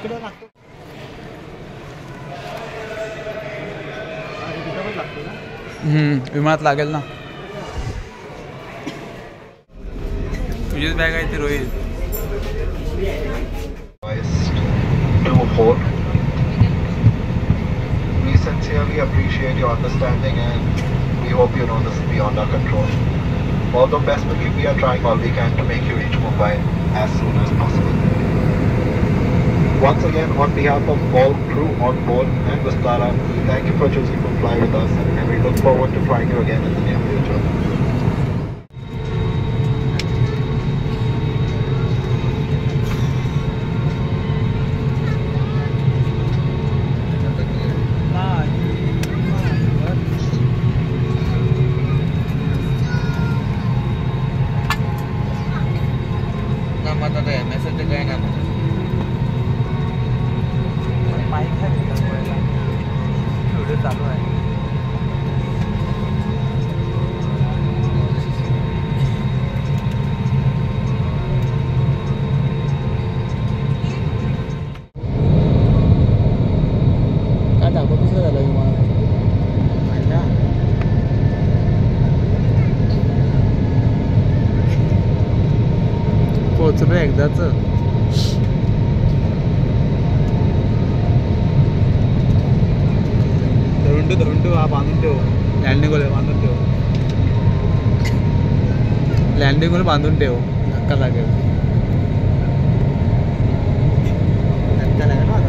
इकडे लागतो विमानात लागेल ना. तुझीच बॅग आहे ती Rohit. 2-4. We sincerely appreciate your understanding and we hope you know this is beyond our control. Although desperately we are trying all we can to make you reach Mumbai as soon as possible. Once again, on behalf of all crew on board and Vistara, we thank you for choosing to fly with us and we look forward to flying you again in the near future. चालू आहे. काय दाखव कसं झालं विमान पोचलो एकदाच. धरून ठेव हा बांधून ठेव. लँडिंग होईल बांधून ठेव. लँडिंग होईल बांधून ठेव. धक्का लागेल. धक्का लागेल ना आता.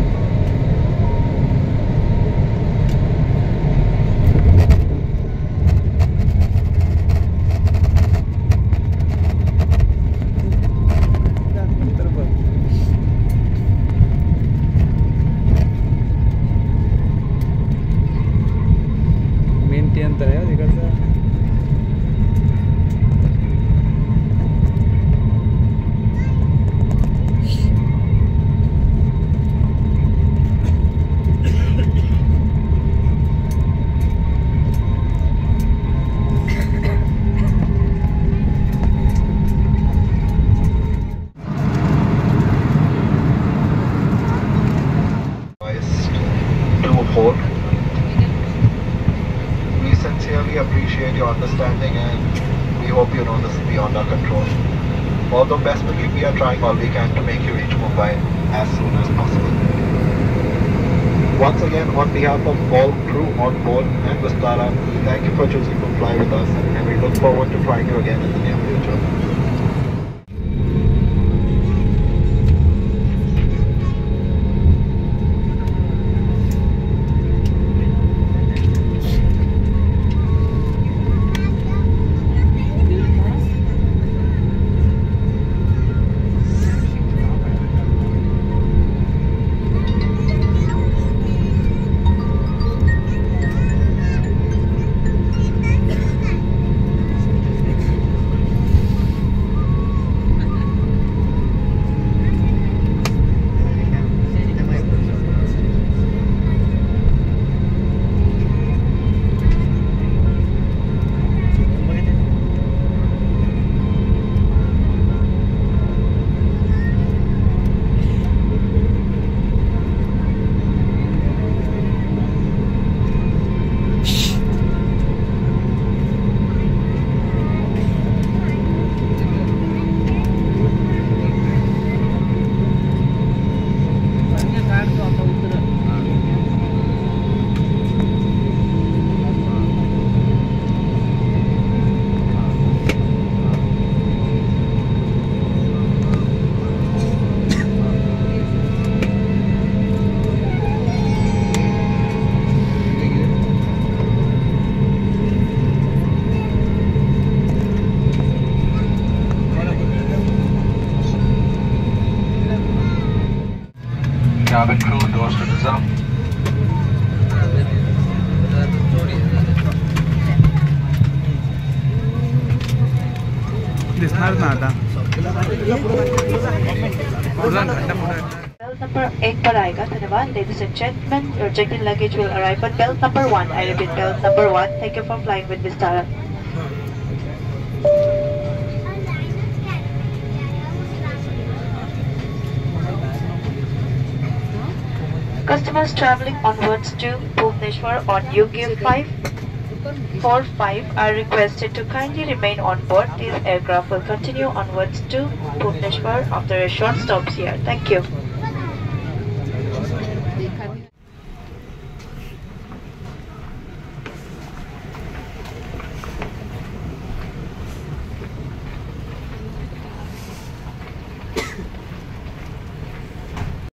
अंतर आहे तिकडचं. Sincerely appreciate your understanding and we hope you know this is beyond our control. Although desperately we are trying all we can to make you reach Mumbai as soon as possible. Once again, on behalf of all crew on board and Vistara, we thank you for choosing to fly with us and we look forward to flying you again in the near future. Cabin crew, doors to the zone. दिसणार ना आता. Belt number 8 पर आएगा. धन्यवाद. Ladies and gentlemen, your check-in luggage will arrive at belt number 1. I repeat, belt number 1. Thank you for flying with Vistara. Customers traveling onwards to Bhubaneswar on UK 545 are requested to kindly remain on board. This aircraft will continue onwards to Bhubaneswar after a short stop here. Thank you.